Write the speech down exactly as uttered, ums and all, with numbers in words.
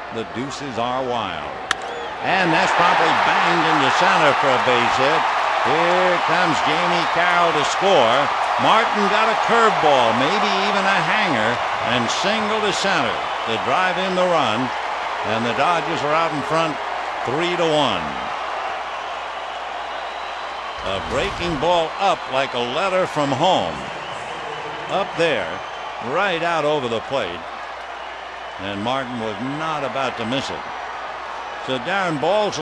The deuces are wild. And that's promptly banged into center for a base hit. Here comes Jamie Carroll to score. Martin got a curveball, maybe even a hanger, and single to center to drive in the run. And the Dodgers are out in front three to one. A breaking ball up like a letter from home. Up there, right out over the plate. And Martin was not about to miss it. So Darren Balls